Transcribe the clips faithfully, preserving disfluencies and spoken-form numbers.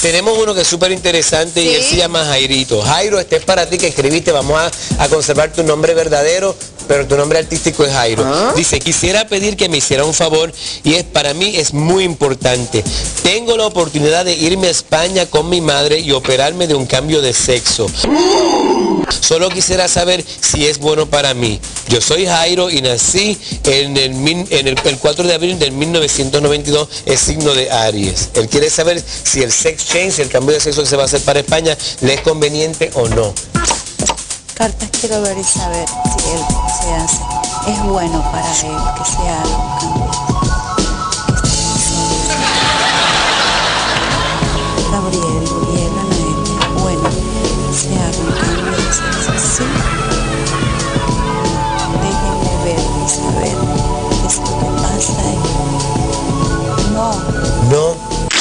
Tenemos uno que es súper interesante y ¿Sí? él se llama Jairito. Jairo, este es para ti que escribiste, vamos a, a conservar tu nombre verdadero, pero tu nombre artístico es Jairo. ¿Ah? Dice, quisiera pedir que me hiciera un favor y es para mí es muy importante. Tengo la oportunidad de irme a España con mi madre y operarme de un cambio de sexo. Solo quisiera saber si es bueno para mí. Yo soy Jairo y nací en el, mil- en el, el cuatro de abril del mil novecientos noventa y dos, el signo de Aries. Él quiere saber si el sex change, el cambio de sexo que se va a hacer para España, le es conveniente o no. Cartas quiero ver y saber si él se hace. Es bueno para él que se haga un cambio. Gabriel, Gabriel, Anael, es bueno que se haga un cambio de sexo. Sí. Déjenme ver y saber qué es lo que pasa ahí. No, No.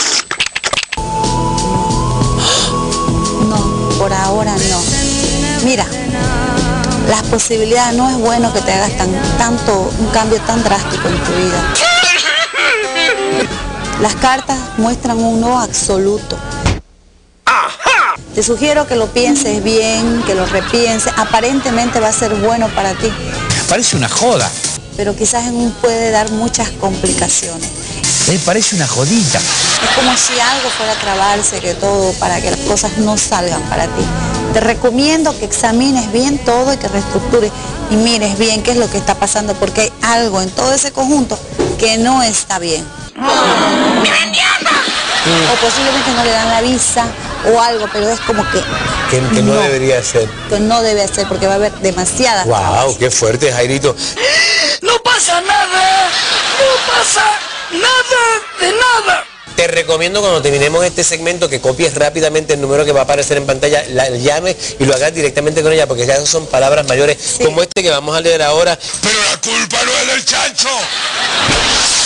no, por ahora no. Mira, las posibilidades, no es bueno que te hagas tan, tanto, un cambio tan drástico en tu vida. Las cartas muestran un no absoluto. Te sugiero que lo pienses bien, que lo repienses. Aparentemente va a ser bueno para ti, Parece una joda. pero quizás en un puede dar muchas complicaciones. Me parece una jodita. Es como si algo fuera a trabarse, que todo, para que las cosas no salgan para ti. Te recomiendo que examines bien todo y que reestructures y mires bien qué es lo que está pasando, porque hay algo en todo ese conjunto que no está bien. O posiblemente no le dan la visa o algo, pero es como que, Que, que no, debería ser. que no debe ser, porque va a haber demasiadas trabas. Wow, qué fuerte, Jairito. No pasa nada, no pasa nada de nada. Te recomiendo cuando terminemos este segmento que copies rápidamente el número que va a aparecer en pantalla, la llames y lo hagas directamente con ella, porque ya esas son palabras mayores Sí. como este que vamos a leer ahora. Pero la culpa no es del chancho.